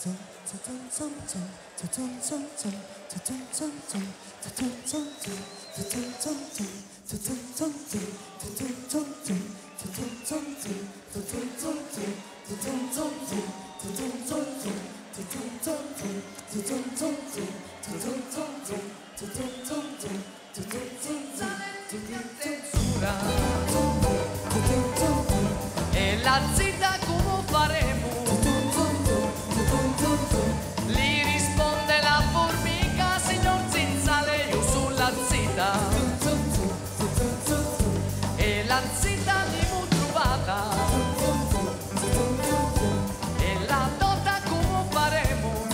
E la zita come faremo? Gli risponde la formica, signor Zinzale, io sulla zita. E la zita l'ho trovata. E la dota come faremo?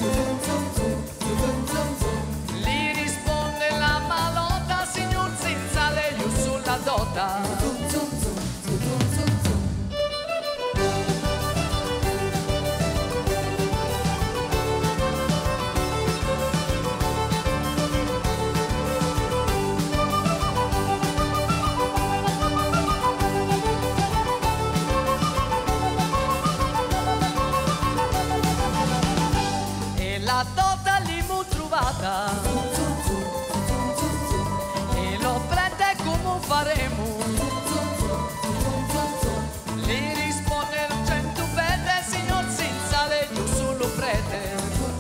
Gli risponde la malota, signor Zinzale, io sulla dota. La dota l'ho trovata e lo prete come faremo? Gli risponde il centupede, signor Zinzale, io solo prete.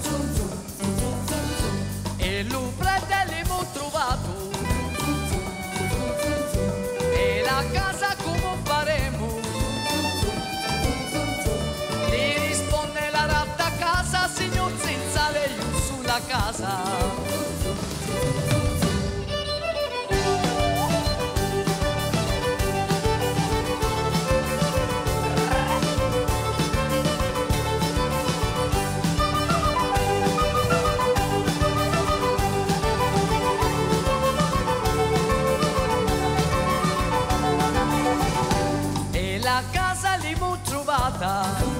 E lo prete l'ho trovato e la casa come faremo? Gli risponde la ratta casa, signor Zinzale, io sulla casa. E la casa l'ho trovata